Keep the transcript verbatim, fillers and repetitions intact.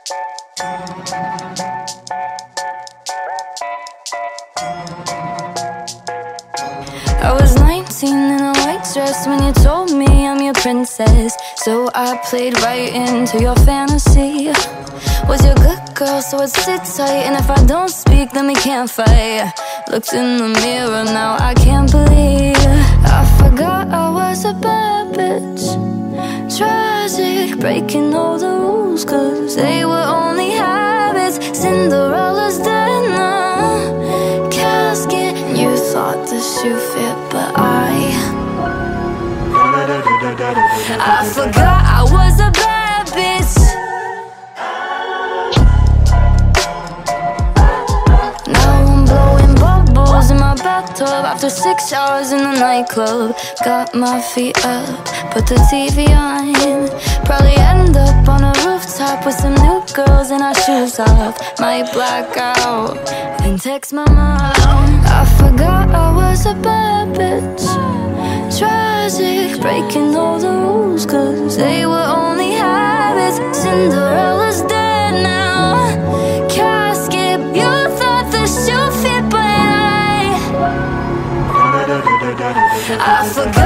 I was nineteen in a white dress when you told me I'm your princess. So I played right into your fantasy. Was your good girl, so I'd sit tight, and if I don't speak, then we can't fight. Looked in the mirror, now I can't believe I forgot I was a bad bitch. Tragic, breaking all the rules, cause they were only habits. Cinderellas dead now, casket. You thought the shoe fit, but I I forgot I was a bad bitch. In my bathtub after six hours in the nightclub. Got my feet up, put the T V on. Probably end up on a rooftop with some new girls and our shoes off. Might black out and text my mom. I forgot I was a bad bitch. Tragic, breaking all the rules, cause they were only habits. Cinderella's dead now, casket. You thought the shoe fit, but I forgot